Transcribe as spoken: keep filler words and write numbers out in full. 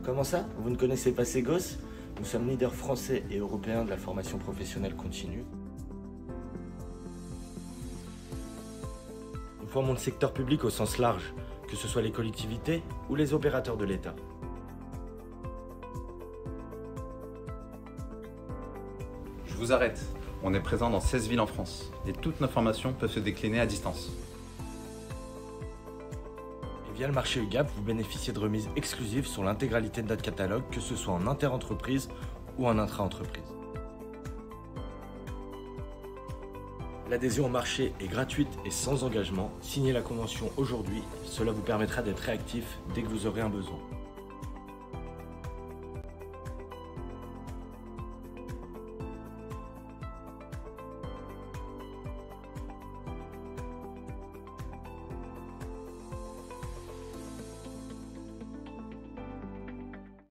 Comment ça? Vous ne connaissez pas ces gosses? Nous sommes leaders français et européens de la formation professionnelle continue. Nous formons le secteur public au sens large, que ce soit les collectivités ou les opérateurs de l'État. Je vous arrête. On est présent dans seize villes en France et toutes nos formations peuvent se décliner à distance. Et via le marché U G A P, vous bénéficiez de remises exclusives sur l'intégralité de notre catalogue, que ce soit en inter-entreprise ou en intra-entreprise. L'adhésion au marché est gratuite et sans engagement. Signez la convention aujourd'hui, cela vous permettra d'être réactif dès que vous aurez un besoin.